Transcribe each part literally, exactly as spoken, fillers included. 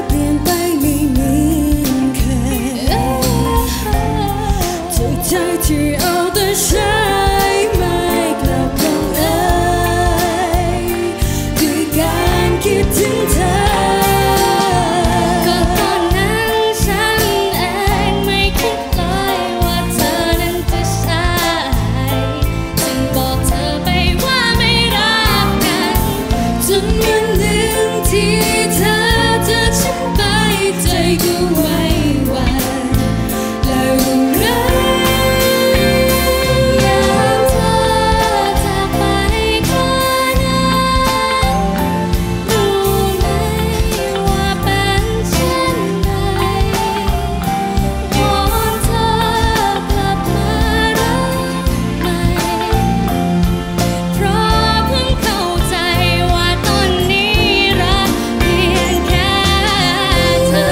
เปลี่ยนไปไม่เหมือนเคยจากใจที่เอาแต่ใช้ไม่กลับลงเอ่ยด้วยการคิดถึงเธอก็ตอนนั้นฉันเองไม่คิดเลยว่าเธอนั้นจะใช่จึงบอกเธอไปว่าไม่รักกันจนวันหนึ่งที่เธอจากฉันไปใจก็ไว้วันแล้วยังรักอย่างเธอจากไปแค่นั้นรู้ไหมว่าเป็นเช่นไรวอนเธอกลับมารักใหม่เพราะเพิ่งเข้าใจว่าตอนนี้รักเพียงแค่เธอ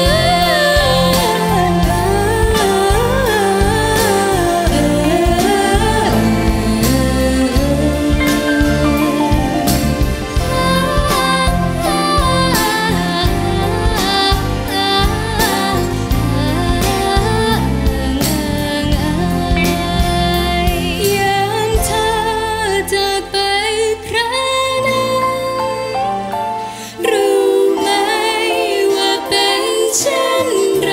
ยังเธอจากไปครั้งนั้นรู้ไหมว่าเป็นเช่นไร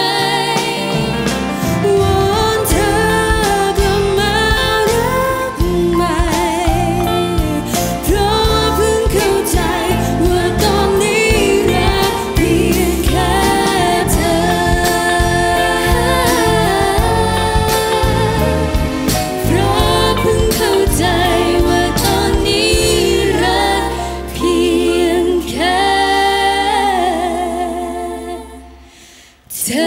วอนเธอกลับมารักใหม่เพราะเพิ่งเข้าใจว่าตอนนี้รักเพียงแค่เธอเพราะเพิ่งเข้าใจว่าตอนนี้รักเพียงแค่เธอ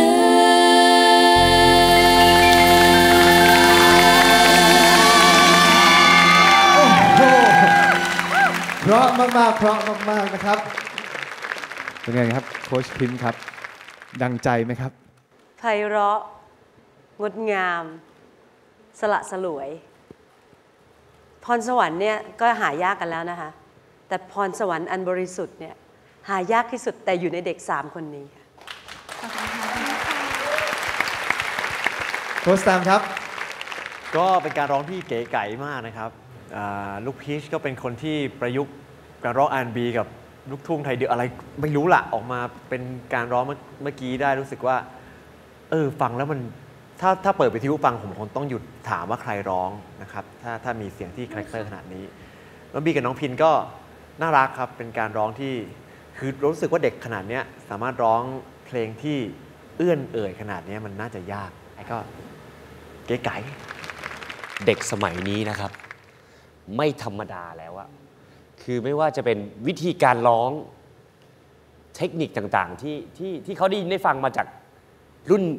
เพราะมากๆเพราะมากๆนะครับเป็นไงครับโค้ชคิมครับดังใจไหมครับไพเราะงดงาม สละสลวย พรสวรรค์เนี่ยก็หายากกันแล้วนะคะ แต่พรสวรรค์อันบริสุทธิ์เนี่ยหายากที่สุดแต่อยู่ในเด็กสามคนนี้ค่ะโค้ชแตมครับก็เป็นการร้องที่เก๋ไก๋มากนะครับลูกพีชก็เป็นคนที่ประยุกต์การร้อง อาร์ แอนด์ บี กับลูกทุ่งไทยเดียวอะไรไม่รู้ละออกมาเป็นการร้องเมื่อกี้ได้รู้สึกว่าเออฟังแล้วมันถ้าถ้าเปิดวิทยุฟังผมคงต้องหยุดถามว่าใครร้องนะครับถ้าถ้ามีเสียงที่คาแรคเตอร์ขนาดนี้น้องบีกับน้องพินก็น่ารักครับเป็นการร้องที่คือรู้สึกว่าเด็กขนาดนี้สามารถร้องเพลงที่เอื้อนเอ่ยขนาดนี้มันน่าจะยากไอ้ก็เก๋ไก๋เด็กสมัยนี้นะครับไม่ธรรมดาแล้วอะคือไม่ว่าจะเป็นวิธีการร้องเทคนิคต่างๆที่ที่ที่เขาได้ยินได้ฟังมาจากรุ่น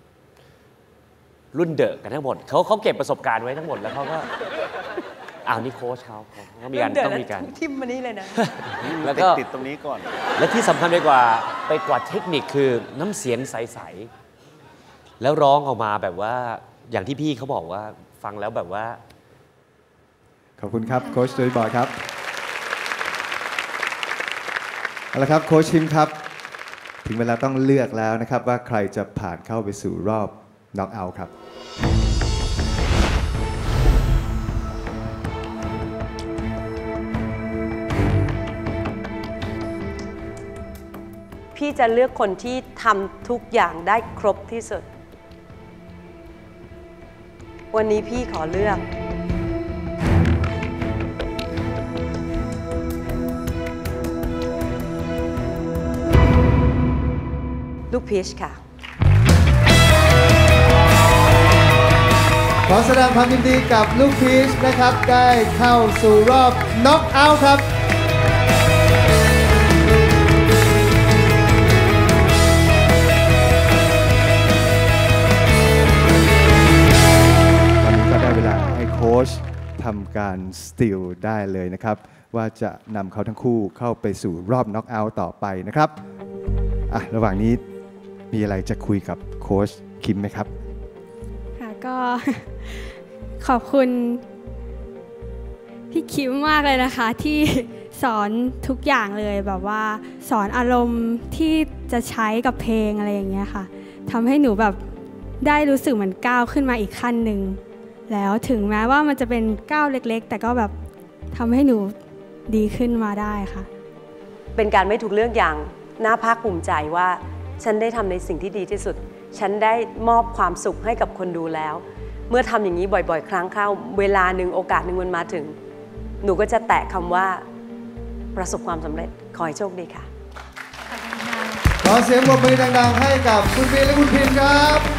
รุ่นเดอะกันทั้งหมดเขาเขาเก็บประสบการณ์ไว้ทั้งหมดแล้วเขาก็อ้าวนี่โค้ชเขาเขามีการต้องมีการทิมมานี้เลยนะแล้วก็ติดตรงนี้ก่อนและที่สำคัญไปกว่าไปกว่าเทคนิคคือน้ำเสียงใสๆแล้วร้องออกมาแบบว่าอย่างที่พี่เขาบอกว่าฟังแล้วแบบว่าขอบคุณครับโค้ชโจยบอยครับเอาละครับโค้ชคิมครับถึงเวลาต้องเลือกแล้วนะครับว่าใครจะผ่านเข้าไปสู่รอบน็อกเอาท์ครับพี่จะเลือกคนที่ทำทุกอย่างได้ครบที่สุดวันนี้พี่ขอเลือกลูกพีชค่ะขอแสดงความยินดีกับลูกพีชนะครับได้เข้าสู่รอบน็อกเอาท์ครับตอนนี้ก็ได้เวลาให้โค้ชทำการสตีลได้เลยนะครับว่าจะนำเขาทั้งคู่เข้าไปสู่รอบน็อกเอาท์ต่อไปนะครับอ่ะระหว่างนี้มีอะไรจะคุยกับโค้ชคิมไหมครับค่ะก็ขอบคุณพี่คิมมากเลยนะคะที่สอนทุกอย่างเลยแบบว่าสอนอารมณ์ที่จะใช้กับเพลงอะไรอย่างเงี้ยค่ะทำให้หนูแบบได้รู้สึกเหมือนก้าวขึ้นมาอีกขั้นหนึ่งแล้วถึงแม้ว่ามันจะเป็นก้าวเล็กๆแต่ก็แบบทำให้หนูดีขึ้นมาได้ค่ะเป็นการไม่ถูกเลือกอย่างน่าภาคภูมิใจว่าฉันได้ทำในสิ่งที่ดีที่สุดฉันได้มอบความสุขให้กับคนดูแล้วเมื่อทำอย่างนี้บ่อยๆครั้งเข้าเวลาหนึ่งโอกาสหนึ่งมันมาถึงหนูก็จะแตะคำว่าประสบความสำเร็จขอให้โชคดีค่ะขอเสียงปรบมือดังๆให้กับคุณบีและคุณพิมครับ